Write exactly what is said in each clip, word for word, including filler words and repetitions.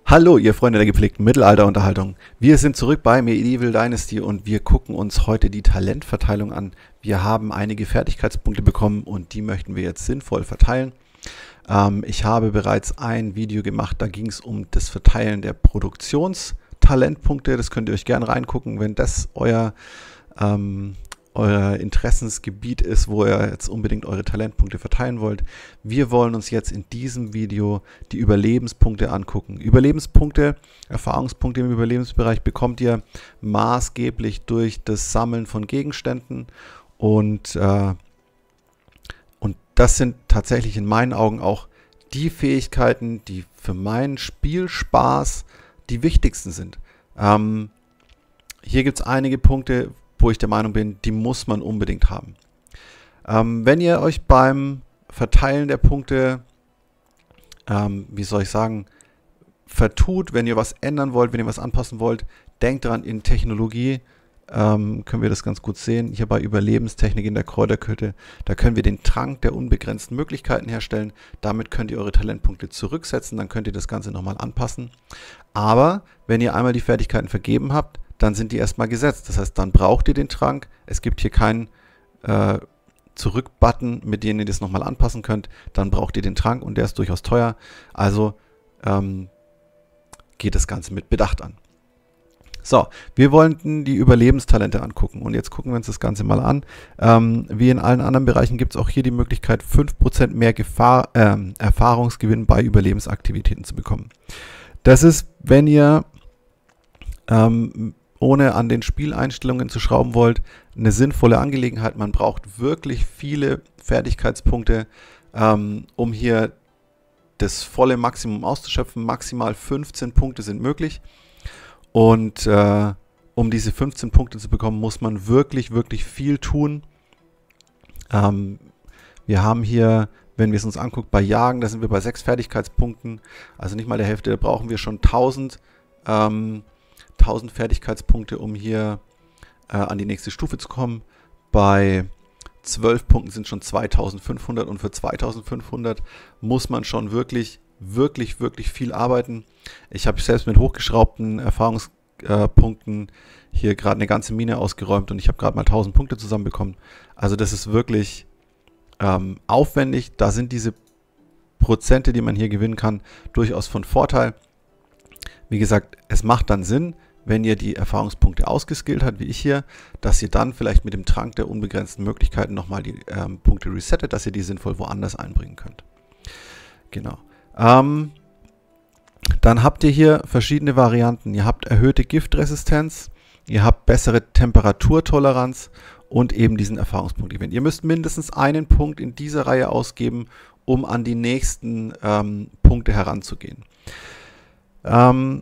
Hallo, ihr Freunde der gepflegten Mittelalterunterhaltung. Wir sind zurück bei Medieval Dynasty und wir gucken uns heute die Talentverteilung an. Wir haben einige Fertigkeitspunkte bekommen und die möchten wir jetzt sinnvoll verteilen. Ähm, ich habe bereits ein Video gemacht, da ging es um das Verteilen der Produktionstalentpunkte. Das könnt ihr euch gerne reingucken, wenn das euer, ähm, euer Interessensgebiet ist, wo ihr jetzt unbedingt eure Talentpunkte verteilen wollt. Wir wollen uns jetzt in diesem Video die Überlebenspunkte angucken. Überlebenspunkte, Erfahrungspunkte im Überlebensbereich bekommt ihr maßgeblich durch das Sammeln von Gegenständen und, äh, und das sind tatsächlich in meinen Augen auch die Fähigkeiten, die für meinen Spielspaß die wichtigsten sind. Ähm, hier gibt es einige Punkte, wo ich der Meinung bin, die muss man unbedingt haben. Ähm, wenn ihr euch beim Verteilen der Punkte, ähm, wie soll ich sagen, vertut, wenn ihr was ändern wollt, wenn ihr was anpassen wollt, denkt daran, in Technologie ähm, können wir das ganz gut sehen. Hier bei Überlebenstechnik in der Kräuterküche, da können wir den Trank der unbegrenzten Möglichkeiten herstellen. Damit könnt ihr eure Talentpunkte zurücksetzen, dann könnt ihr das Ganze nochmal anpassen. Aber wenn ihr einmal die Fertigkeiten vergeben habt, dann sind die erstmal gesetzt. Das heißt, dann braucht ihr den Trank. Es gibt hier keinen äh, Zurück-Button, mit dem ihr das nochmal anpassen könnt. Dann braucht ihr den Trank und der ist durchaus teuer. Also ähm, geht das Ganze mit Bedacht an. So, wir wollten die Überlebenstalente angucken und jetzt gucken wir uns das Ganze mal an. Ähm, wie in allen anderen Bereichen gibt es auch hier die Möglichkeit, fünf Prozent mehr Gefahr, äh, Erfahrungsgewinn bei Überlebensaktivitäten zu bekommen. Das ist, wenn ihr ähm, ohne an den Spieleinstellungen zu schrauben wollt, eine sinnvolle Angelegenheit. Man braucht wirklich viele Fertigkeitspunkte, ähm, um hier das volle Maximum auszuschöpfen. Maximal fünfzehn Punkte sind möglich. Und äh, um diese fünfzehn Punkte zu bekommen, muss man wirklich, wirklich viel tun. Ähm, wir haben hier, wenn wir es uns angucken, bei Jagen, da sind wir bei sechs Fertigkeitspunkten. Also nicht mal der Hälfte, da brauchen wir schon tausend ähm, tausend Fertigkeitspunkte, um hier äh, an die nächste Stufe zu kommen. Bei zwölf Punkten sind schon zweitausendfünfhundert und für zweitausendfünfhundert muss man schon wirklich, wirklich, wirklich viel arbeiten. Ich habe selbst mit hochgeschraubten Erfahrungspunkten hier gerade eine ganze Mine ausgeräumt und ich habe gerade mal tausend Punkte zusammenbekommen. Also das ist wirklich ähm, aufwendig. Da sind diese Prozente, die man hier gewinnen kann, durchaus von Vorteil. Wie gesagt, es macht dann Sinn, wenn ihr die Erfahrungspunkte ausgeskillt habt, wie ich hier, dass ihr dann vielleicht mit dem Trank der unbegrenzten Möglichkeiten nochmal die ähm, Punkte resettet, dass ihr die sinnvoll woanders einbringen könnt. Genau. Ähm, dann habt ihr hier verschiedene Varianten. Ihr habt erhöhte Giftresistenz, ihr habt bessere Temperaturtoleranz und eben diesen Erfahrungspunkt-Event. Ihr müsst mindestens einen Punkt in dieser Reihe ausgeben, um an die nächsten ähm, Punkte heranzugehen. Ähm,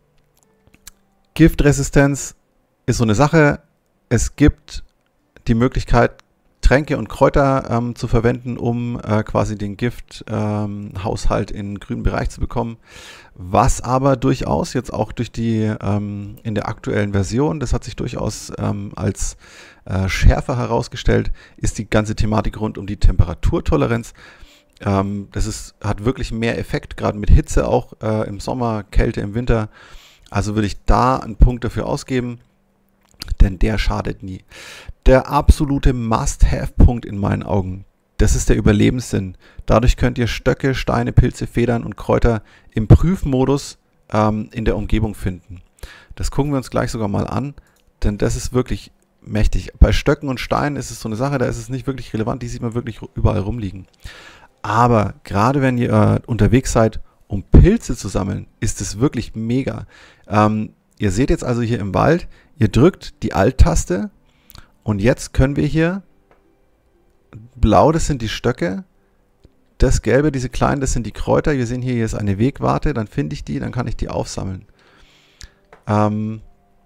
Giftresistenz ist so eine Sache. Es gibt die Möglichkeit, Tränke und Kräuter ähm, zu verwenden, um äh, quasi den Gifthaushalt ähm, in den grünen Bereich zu bekommen. Was aber durchaus jetzt auch durch die ähm, in der aktuellen Version, das hat sich durchaus ähm, als äh, schärfer herausgestellt, ist die ganze Thematik rund um die Temperaturtoleranz. Ähm, das ist, hat wirklich mehr Effekt, gerade mit Hitze auch äh, im Sommer, Kälte im Winter. Also würde ich da einen Punkt dafür ausgeben, denn der schadet nie. Der absolute Must-Have-Punkt in meinen Augen, das ist der Überlebenssinn. Dadurch könnt ihr Stöcke, Steine, Pilze, Federn und Kräuter im Prüfmodus ähm, in der Umgebung finden. Das gucken wir uns gleich sogar mal an, denn das ist wirklich mächtig. Bei Stöcken und Steinen ist es so eine Sache, da ist es nicht wirklich relevant, die sieht man wirklich überall rumliegen. Aber gerade wenn ihr äh, unterwegs seid, um Pilze zu sammeln, ist es wirklich mega. Ähm, ihr seht jetzt also hier im Wald, ihr drückt die Alt-Taste und jetzt können wir hier, blau, das sind die Stöcke, das Gelbe, diese kleinen, das sind die Kräuter. Wir sehen hier, hier ist eine Wegwarte, dann finde ich die, dann kann ich die aufsammeln. Ähm,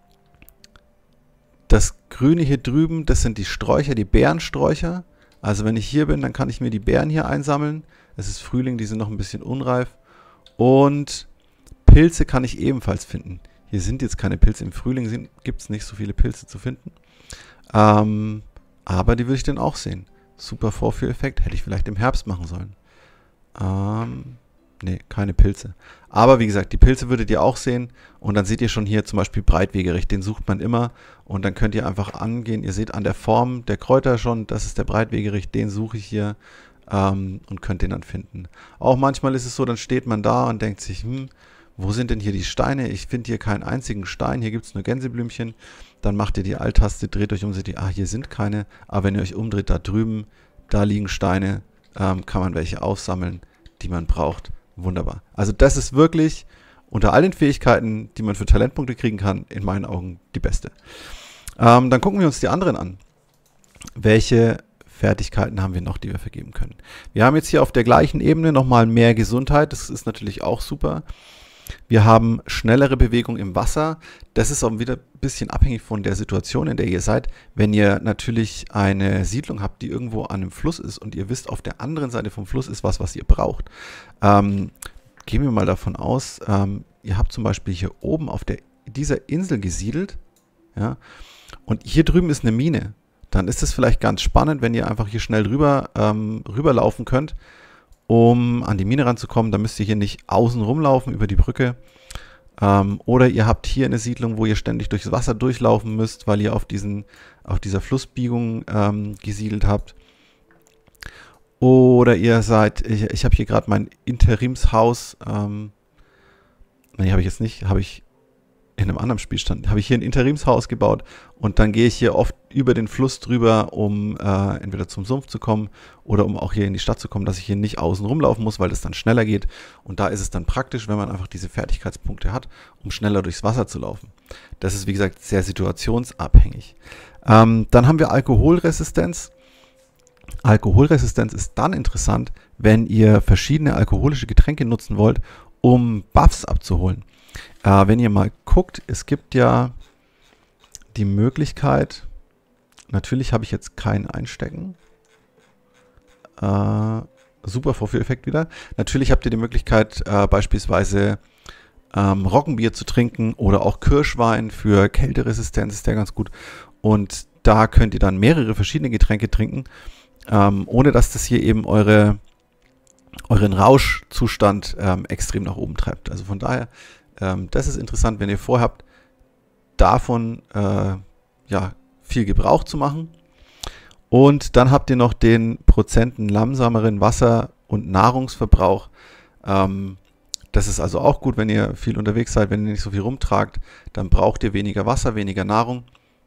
das Grüne hier drüben, das sind die Sträucher, die Beerensträucher. Also wenn ich hier bin, dann kann ich mir die Beeren hier einsammeln. Es ist Frühling, die sind noch ein bisschen unreif. Und Pilze kann ich ebenfalls finden. Hier sind jetzt keine Pilze. Im Frühling gibt es nicht so viele Pilze zu finden. Ähm, aber die würde ich dann auch sehen. Super Vorführeffekt. Hätte ich vielleicht im Herbst machen sollen. Ähm, Nee, keine Pilze. Aber wie gesagt, die Pilze würdet ihr auch sehen und dann seht ihr schon hier zum Beispiel Breitwegerich, den sucht man immer und dann könnt ihr einfach angehen. Ihr seht an der Form der Kräuter schon, das ist der Breitwegerich, den suche ich hier ähm, und könnt den dann finden. Auch manchmal ist es so, dann steht man da und denkt sich, hm, wo sind denn hier die Steine? Ich finde hier keinen einzigen Stein, hier gibt es nur Gänseblümchen. Dann macht ihr die Alt-Taste, dreht euch um, seht ihr, ah, hier sind keine, aber wenn ihr euch umdreht, da drüben, da liegen Steine, ähm, kann man welche aufsammeln, die man braucht. Wunderbar. Also das ist wirklich unter all den Fähigkeiten, die man für Talentpunkte kriegen kann, in meinen Augen die beste. Ähm, dann gucken wir uns die anderen an. Welche Fertigkeiten haben wir noch, die wir vergeben können? Wir haben jetzt hier auf der gleichen Ebene nochmal mehr Gesundheit. Das ist natürlich auch super. Wir haben schnellere Bewegung im Wasser. Das ist auch wieder ein bisschen abhängig von der Situation, in der ihr seid. Wenn ihr natürlich eine Siedlung habt, die irgendwo an einem Fluss ist und ihr wisst, auf der anderen Seite vom Fluss ist was, was ihr braucht. Ähm, gehen wir mal davon aus, ähm, ihr habt zum Beispiel hier oben auf der, dieser Insel gesiedelt, ja, und hier drüben ist eine Mine. Dann ist es vielleicht ganz spannend, wenn ihr einfach hier schnell rüber, ähm, rüberlaufen könnt, um an die Mine ranzukommen. Da müsst ihr hier nicht außen rumlaufen über die Brücke. Ähm, oder ihr habt hier eine Siedlung, wo ihr ständig durchs Wasser durchlaufen müsst, weil ihr auf, diesen, auf dieser Flussbiegung ähm, gesiedelt habt. Oder ihr seid, ich, ich habe hier gerade mein Interimshaus, ähm, nee, habe ich jetzt nicht, habe ich in einem anderen Spielstand, habe ich hier ein Interimshaus gebaut und dann gehe ich hier oft über den Fluss drüber, um äh, entweder zum Sumpf zu kommen oder um auch hier in die Stadt zu kommen, dass ich hier nicht außen rumlaufen muss, weil das dann schneller geht. Und da ist es dann praktisch, wenn man einfach diese Fertigkeitspunkte hat, um schneller durchs Wasser zu laufen. Das ist, wie gesagt, sehr situationsabhängig. Ähm, dann haben wir Alkoholresistenz. Alkoholresistenz ist dann interessant, wenn ihr verschiedene alkoholische Getränke nutzen wollt, um Buffs abzuholen. Äh, wenn ihr mal guckt, es gibt ja die Möglichkeit, natürlich habe ich jetzt kein Einstecken, äh, super Vorführeffekt wieder, natürlich habt ihr die Möglichkeit äh, beispielsweise ähm, Roggenbier zu trinken oder auch Kirschwein für Kälteresistenz ist der ganz gut und da könnt ihr dann mehrere verschiedene Getränke trinken, ähm, ohne dass das hier eben eure, euren Rauschzustand ähm, extrem nach oben treibt. Also von daher, ähm, das ist interessant, wenn ihr vorhabt, davon äh, ja, viel Gebrauch zu machen. Und dann habt ihr noch den Prozenten langsameren Wasser- und Nahrungsverbrauch. Ähm, das ist also auch gut, wenn ihr viel unterwegs seid, wenn ihr nicht so viel rumtragt, dann braucht ihr weniger Wasser, weniger Nahrung.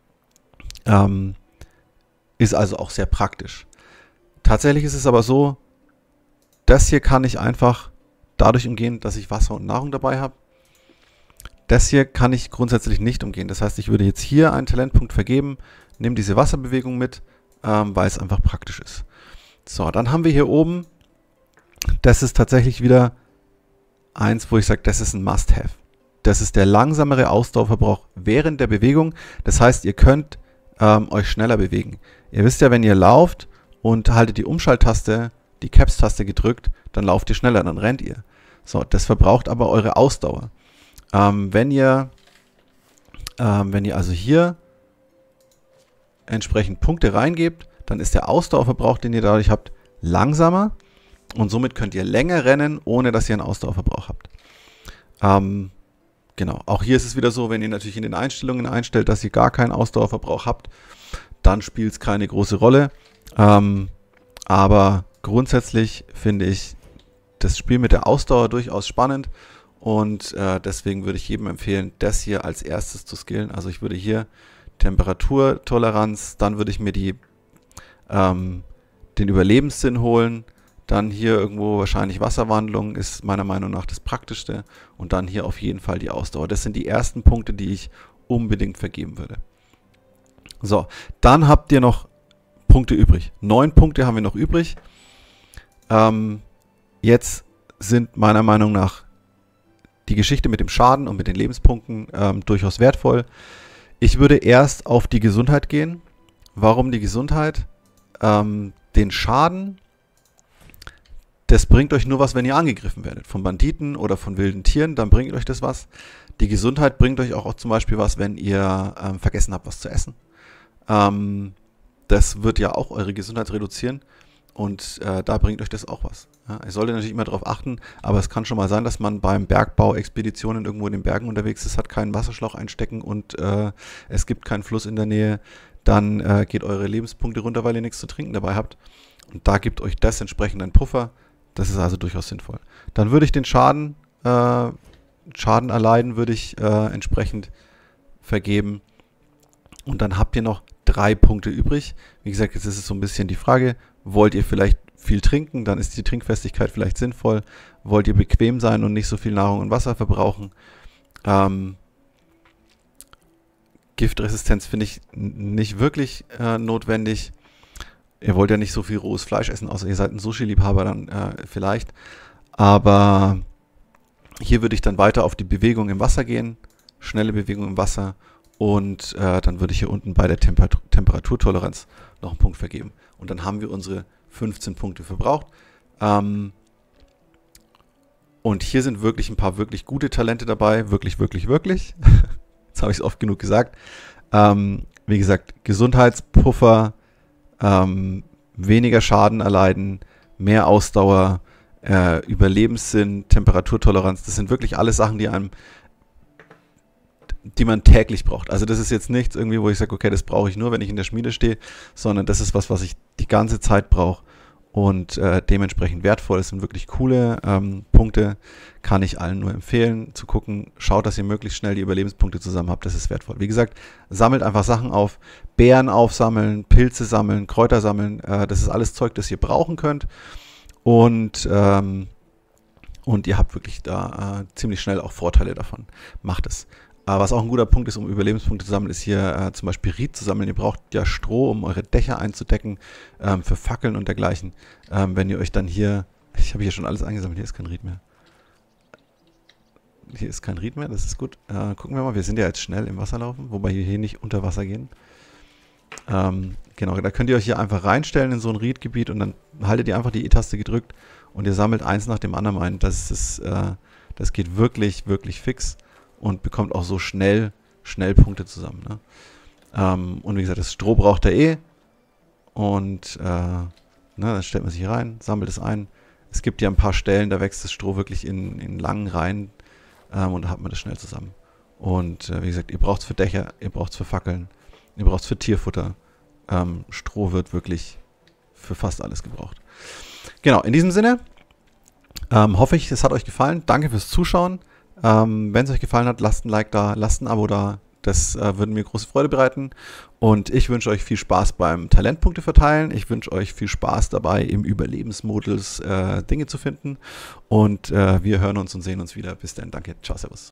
Ähm, ist also auch sehr praktisch. Tatsächlich ist es aber so, das hier kann ich einfach dadurch umgehen, dass ich Wasser und Nahrung dabei habe. Das hier kann ich grundsätzlich nicht umgehen. Das heißt, ich würde jetzt hier einen Talentpunkt vergeben, nehme diese Wasserbewegung mit, ähm, weil es einfach praktisch ist. So, dann haben wir hier oben, das ist tatsächlich wieder eins, wo ich sage, das ist ein Must-Have. Das ist der langsamere Ausdauerverbrauch während der Bewegung. Das heißt, ihr könnt ähm, euch schneller bewegen. Ihr wisst ja, wenn ihr lauft und haltet die Umschalttaste, die Caps-Taste gedrückt, dann lauft ihr schneller, dann rennt ihr. So, das verbraucht aber eure Ausdauer. Ähm, wenn ihr, ähm, wenn ihr also hier entsprechend Punkte reingebt, dann ist der Ausdauerverbrauch, den ihr dadurch habt, langsamer und somit könnt ihr länger rennen, ohne dass ihr einen Ausdauerverbrauch habt. Ähm, genau, auch hier ist es wieder so, wenn ihr natürlich in den Einstellungen einstellt, dass ihr gar keinen Ausdauerverbrauch habt, dann spielt es keine große Rolle. Ähm, aber grundsätzlich finde ich das Spiel mit der Ausdauer durchaus spannend und äh, deswegen würde ich jedem empfehlen, das hier als erstes zu skillen. Also ich würde hier Temperaturtoleranz, dann würde ich mir die, ähm, den Überlebenssinn holen, dann hier irgendwo wahrscheinlich Wasserwandlung ist meiner Meinung nach das Praktischste und dann hier auf jeden Fall die Ausdauer. Das sind die ersten Punkte, die ich unbedingt vergeben würde. So, dann habt ihr noch Punkte übrig. Neun Punkte haben wir noch übrig. Ähm, jetzt sind meiner Meinung nach die Geschichte mit dem Schaden und mit den Lebenspunkten ähm, durchaus wertvoll. Ich würde erst auf die Gesundheit gehen. Warum die Gesundheit? Ähm, den Schaden, das bringt euch nur was, wenn ihr angegriffen werdet. Von Banditen oder von wilden Tieren, dann bringt euch das was. Die Gesundheit bringt euch auch, auch zum Beispiel was, wenn ihr ähm, vergessen habt, was zu essen. Ähm, das wird ja auch eure Gesundheit reduzieren. und äh, da bringt euch das auch was. Ja, ihr solltet natürlich immer darauf achten, aber es kann schon mal sein, dass man beim Bergbau Expeditionen irgendwo in den Bergen unterwegs ist, hat keinen Wasserschlauch einstecken und äh, es gibt keinen Fluss in der Nähe, dann äh, geht eure Lebenspunkte runter, weil ihr nichts zu trinken dabei habt. Und da gibt euch das entsprechend einen Puffer. Das ist also durchaus sinnvoll. Dann würde ich den Schaden, äh, Schaden erleiden, würde ich äh, entsprechend vergeben. Und dann habt ihr noch drei Punkte übrig. Wie gesagt, jetzt ist es so ein bisschen die Frage, wollt ihr vielleicht viel trinken, dann ist die Trinkfestigkeit vielleicht sinnvoll. Wollt ihr bequem sein und nicht so viel Nahrung und Wasser verbrauchen? Ähm, Giftresistenz finde ich nicht wirklich äh, notwendig. Ihr wollt ja nicht so viel rohes Fleisch essen, außer ihr seid ein Sushi-Liebhaber, dann äh, vielleicht. Aber hier würde ich dann weiter auf die Bewegung im Wasser gehen, schnelle Bewegung im Wasser. Und äh, dann würde ich hier unten bei der Temperatur Temperaturtoleranz noch einen Punkt vergeben. Und dann haben wir unsere fünfzehn Punkte verbraucht. Ähm, und hier sind wirklich ein paar wirklich gute Talente dabei. Wirklich, wirklich, wirklich. Jetzt habe ich es oft genug gesagt. Ähm, wie gesagt, Gesundheitspuffer, ähm, weniger Schaden erleiden, mehr Ausdauer, äh, Überlebenssinn, Temperaturtoleranz. Das sind wirklich alles Sachen, die einem die man täglich braucht. Also das ist jetzt nichts irgendwie, wo ich sage, okay, das brauche ich nur, wenn ich in der Schmiede stehe, sondern das ist was, was ich die ganze Zeit brauche und äh, dementsprechend wertvoll. Das sind wirklich coole ähm, Punkte, kann ich allen nur empfehlen, zu gucken, schaut, dass ihr möglichst schnell die Überlebenspunkte zusammen habt, das ist wertvoll. Wie gesagt, sammelt einfach Sachen auf, Beeren aufsammeln, Pilze sammeln, Kräuter sammeln, äh, das ist alles Zeug, das ihr brauchen könnt und ähm, und ihr habt wirklich da äh, ziemlich schnell auch Vorteile davon. Macht es. Was auch ein guter Punkt ist, um Überlebenspunkte zu sammeln, ist hier äh, zum Beispiel Ried zu sammeln. Ihr braucht ja Stroh, um eure Dächer einzudecken, ähm, für Fackeln und dergleichen. Ähm, wenn ihr euch dann hier, ich habe hier schon alles eingesammelt, hier ist kein Ried mehr. Hier ist kein Ried mehr, das ist gut. Äh, gucken wir mal, wir sind ja jetzt schnell im Wasser laufen, wobei wir hier nicht unter Wasser gehen. Ähm, genau, da könnt ihr euch hier einfach reinstellen in so ein Riedgebiet und dann haltet ihr einfach die E-Taste gedrückt und ihr sammelt eins nach dem anderen ein. Das ist, äh, das geht wirklich, wirklich fix. Und bekommt auch so schnell, schnell Punkte zusammen. Ne? Ähm, und wie gesagt, das Stroh braucht er eh. Und äh, ne, dann stellt man sich hier rein, sammelt es ein. Es gibt ja ein paar Stellen, da wächst das Stroh wirklich in, in langen Reihen. Ähm, und da hat man das schnell zusammen. Und äh, wie gesagt, ihr braucht es für Dächer, ihr braucht es für Fackeln, ihr braucht es für Tierfutter. Ähm, Stroh wird wirklich für fast alles gebraucht. Genau, in diesem Sinne ähm, hoffe ich, es hat euch gefallen. Danke fürs Zuschauen. Ähm, wenn es euch gefallen hat, lasst ein Like da, lasst ein Abo da. Das äh, würde mir große Freude bereiten. Und ich wünsche euch viel Spaß beim Talentpunkte verteilen. Ich wünsche euch viel Spaß dabei, im Überlebensmodus äh, Dinge zu finden. Und äh, wir hören uns und sehen uns wieder. Bis dann. Danke. Ciao, servus.